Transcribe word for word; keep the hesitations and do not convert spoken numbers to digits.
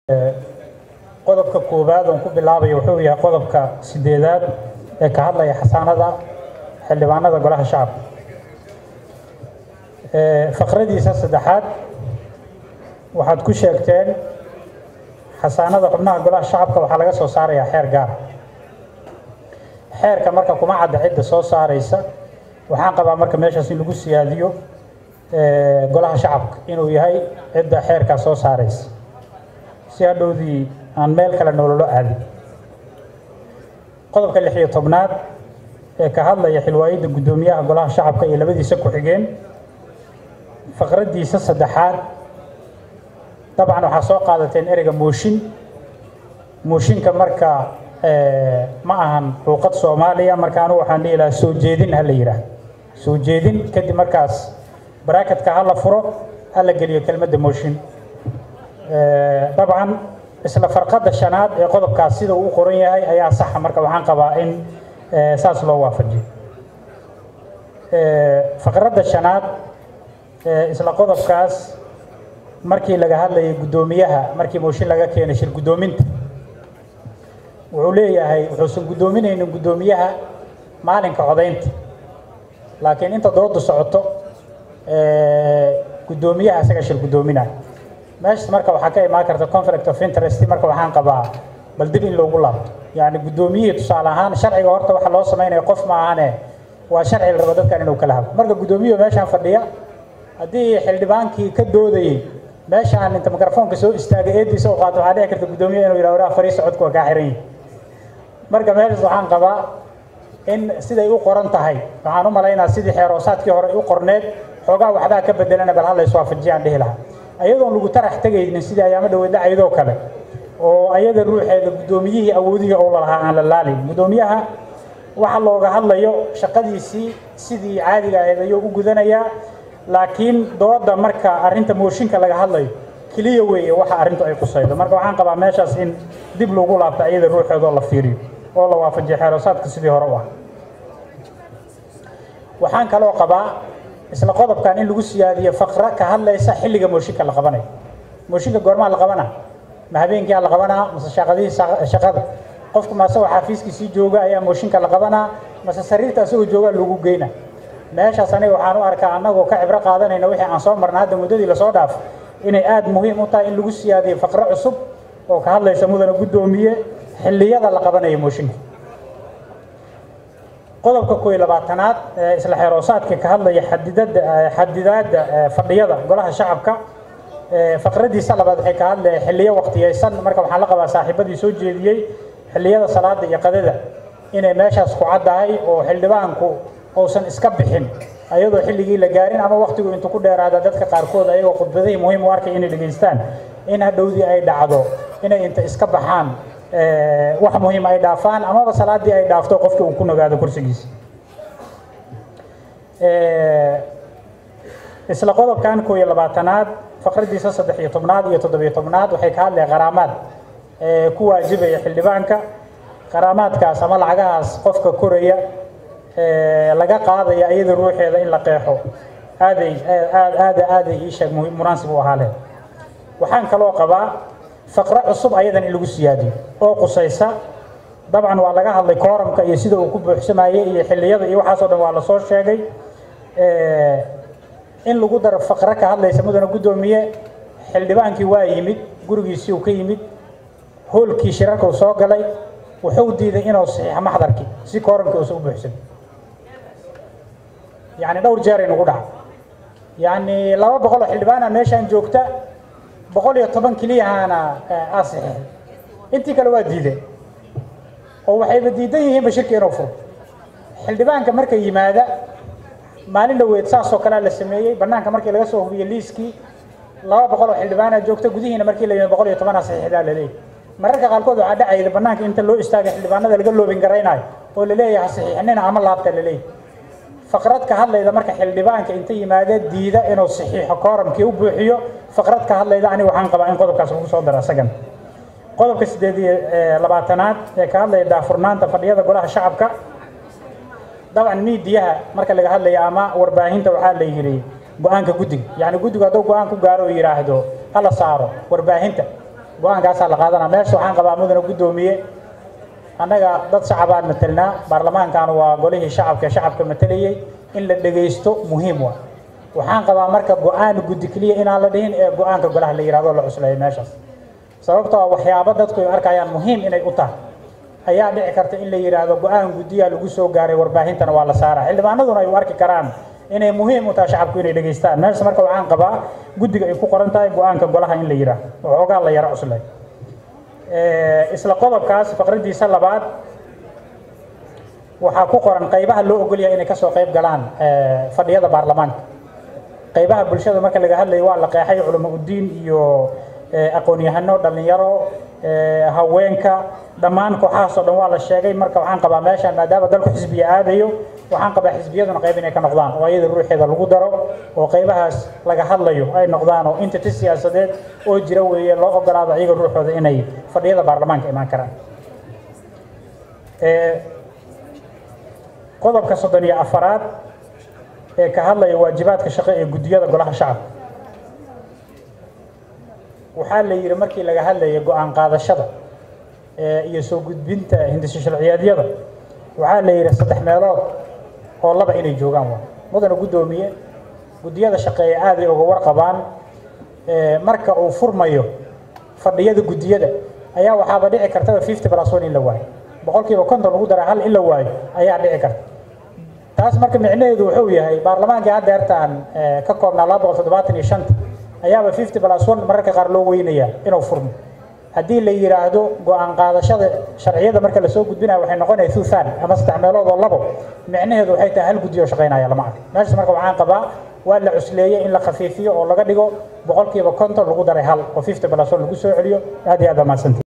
qodobka koowaad oo ku bilaabay wuxuu yahay qodobka sideedaad ee ka hadlaya xasaanada xildhibaanada golaha shacabka ee faqradiisa saddexaad waxaad ku sheegteen xasaanada xubnaha golaha shacabka waxa laga soo saarayaa xeer gaar xeerka marka kuma cadda cidda soo saaraysa waxaan qabaa marka meeshaas in lagu siyaadiyo ee golaha shacabka inuu yahay cidda xeerka soo saaraysa si hadhowdii aan meel kale nololo aadin qodobka lix iyo tobnaad ee ka hadlaya xilwaayada gudoomiyaha golaha shacabka iyo labadiisa ku xigeen faqradiisa saddexaad طبعا waxaa soo qaadateen ereyga mooshin mooshinka marka ee ma ahan luqad Soomaaliya marka anu waxaan leeyahay soo jeedin hal yiraahdo soo jeedin kadib markaas bracket-ka hal furo hal galiyo kelmadda mooshin ee طبعا isla farqada shanaad ee qodobkaas sida uu qoran yahay ayaa sax marka waxaan qabaa in saas loo waafajiyo ee faqrada shanaad ee isla qodobkaas markii laga hadlayay gudoomiyaha markii mooshin laga keenay shir gudoominta wuxuu leeyahay wuxuu gudoominayna gudoomiyaha maalinka codeynta laakiin inta doodu socoto ee gudoomiyaha isaga shir gudoominaya meesha marka waxa ka imaan karta conflict of interest marka waxaan qabaa bal dib in loogu laabto yaani gudoomiyada tusaale ahaan sharciga horta waxa loo sameeyay qof ma ahane waa sharci la rabo dadkan inuu kala hadlo marka gudoomiyaha meeshan fadhiya hadii xildhibaankii ka doodayay meeshaan inta mikrofoonka soo istaagay eediisa oo qaato waxa dhici karta gudoomiyaha inuu yiraahdo waraa fariis codku ka xiran marka meesha waxaan qabaa in siday u qoran tahay waxaan u maleynaa sidii xeeroosaadkii hore u qorneed xogaa waxba ka bedelana bal hal la iswaafajiyaan dhihi lahaa ayadoo lagu tarax tagaynin sidii ayaama dhaweyd dhacaydo kale oo ayada ruuxeeda gudoomiyihii awoodiga oo la lahaa aan la laalin gudoomiyaha waxa looga hadlayo shaqadiisii sidii caadiga ahayd ayuu u gudanayaa laakiin dooda marka arinta mooshinka laga hadlayo kaliya weeye waxa arintu ay qusaydo marka waxaan qabaa meeshaas in dib loogu laabto ayada ruuxeeda la fiiriyo oo la waafajiyo xeeroosaadka sidii hore u ah waxaan kaloo qabaa isla qodobkan in lagu siyaadiyo faqra ka hadlaysa xilliga mooshinka la qabanayo mooshinka goorma la qabana ma habeenkii la qabana mise shaqadii shaqada qofku ma soo xafiiskiisa jooga ayaa mooshinka la qabana mise sariirtaas oo jooga lagu geeyna meeshaas aniga waxaan u arkaa anagoo ka cibro qaadanayna wixii aan soo marnaa hadda muddadii la soo dhaaf inay aad muhiim u tahay in lagu siyaadiyo faqra cusub oo ka hadlaysa mudana gudoomiye xilliyada la qabanayo mooshinka qodobka koob iyo labaatanaad ee isla xeeroosaadka ka hadlaya xadidada xadidaada fadhiyada golaha shacabka ee faqradiisa labaad waxay ka hadlayaan xilliyo waqtiyeysan marka waxaan la qabaa saaxiibadii soo jeediyay xilliyada salaada iyo qadada inay meeshaas ku caddahay oo xildhibaanku oosan iska bixin ayadoo xilligii la gaarin ama waqtigu inta ku dheeraada dadka qaarkood ayagoo khudbadaha muhiim u arkay inay dhageystaan in hadhowdii ay dhacdo inay inta iska baxaan ee wax muhiim ay dhaafaan ama salaadii ay dhaafto qofkii uu ku nagaado kursigiisa ee isla qodobkan koob iyo labaatanaad faqradiisa saddex iyo tobnaad iyo toddoba iyo tobnaad waxay ka hadlayaan qaraamaad ee ku waajibaya xildhibaanka qaraamaadkaas ama lacagahaas qofka koraya ee laga qaadaya iyada ruuxeeda in la qeexo aaday aad aad aad ii sheeg munaasib u ahaale waxaan kaloo qabaa faqra cusub ayadan in lagu siyaadiyo oo qusaysa dabcan waa laga hadlay kooramka iyo sida uu ku buuxsamayay iyo xilliyada iyo waxaas oo dhan waa la soo sheegay ee in lagu daro faqra ka hadlaysa mudana gudoomiye xildhibaankii waa yimid gurigiisii uu ka yimid hoolkii shirarka uu soo galay wuxuu diiday inuu saxiix maxdarkii si kooramka uu soo buuxsamo يعني دور جاري نقولها يعني لو بقول حلبانا ماشان جوكتا بقول يا طبعا كليها أنا أصح أنت كلوا جديدة هو حيب جديدة هي بشركة رفض حلبان كمركة يماذا ما لنا ويتساسو كلا للسمية برنامج كمركة لجسوا هو يليسكي لو بقول حلبانا جوكتا جديه هنا مركة اللي بقول يا طبعا صحيح هذا ليه مركة قال كذا عدا عيد برنامج أنت لو استاج حلبانا ده اللي قال له بنقريناي ولا ليه يا صحيح إننا عمل لابت ليه فقرات كهلا إذا مركح اللبان كأنت يمادة ديدة إنه صحيح كارم كي وبوحيه فقرات كهلا إذا أنا وحنا قبائن قدر كسر صدر سجن قدر كسدي لبعتنات كهلا إذا فرنان تفريض قولها الشعب كا طبعا ميديها مركح اللي كهلا يا أما ورباهين توحال اللي يجري قوانك جودي يعني جودي قدو قوانك جارو يراهدو هلا صاروا ورباهين go-aankaasaa la qaadanaa meesha waxaan qabaa mudana guddoomiye annaga dad shacabaan matelnaa baarlamaankan waa golihii shacabka shacabka matelayay in la dhagaysto muhiim waa waxaan qabaa marka go-aan guddi keliya inaan la dhihin ee go-aanka golaha la yidhahdo la cuslayo meeshaas sababtoo waxyaabo dadku ay arkayaan muhiim inay u tahay ayaa dhici karta in la yidhaahdo go-aan guddiyaa lagu soo gaaray warbaahintana waa la saaraa xildhibaanaduna ay u arki karaan inay muhiim u tahay shacabku inay dhageystaan meesha marka waxaan qabaa guddiga ay ku qoran tahay go-aanka golaha in la yidhaahdo waxoogaa la yaro cuslay isla qodobkaas faqradiisa labaad waxaa ku qoran qaybaha loo ogol yahay inay ka soo qayb galaan fadhiyada baarlamaanka qaybaha bulshada marka laga hadlayo waa la qeexay culamo udiin iyo aqoon-yahano dhalinyaro haweenka dhammaan kooxahaas oo dhan waa la sheegay marka waxaan qabaa meeshan maadaama dalku xisbiya aadayo waxaan qabaa xisbiyaduna qayb inay ka noqdaan oo iyada ruuxeeda lagu daro oo qaybahaas laga hadlayo ay noqdaan oo entity siyaasadeed oo jira weeye loo ogolaado iyaga ruuxooda inay fadhiyada baarlamaanka imaan karaan qodobka soddon iyo afaraad ee ka hadlaya waajibaadka shaqo ee guddiyada golaha shacabka waxaa la yidhi markii laga hadlayay go-aan qaadashada iyo soo gudbinta hindisho sharciyeedyada waxaa la yidhi saddex meelood oo laba inay joogaan waa mudana guddoomiye guddiyada shaqeeya aad ay uga warqabaan marka uu furmayo fadhiyada guddiyada ayaa waxaaba dhici kartaba fifty plus one in la waayo boqolkiiba konton lagu daraa hal in la waayo ayaa dhici karta taas marka micnaheedu wuxuu yahay baarlamaankii hadda heertaan ka koobnaa laba boqol toddobaatan iyo shanta ayaaba fifty plus one mararka qaar loo weynayaa inuu furmo haddii la yiraahdo go-aan qaadashada sharciyada marka la soo gudbinayo waxay noqonaysaa thuthan ama saddex meelood oo labo micnaheedu waxay tahay hal guddiyo shaqeynaya lama arko meesha marka waxaan qabaa waa la cusleeyay in la khafiifiyo oo laga dhigo boqolkiiba konton lagu daray hal oo fifty plus one lagu soo celiyo aad iyo aad mahadsantihiin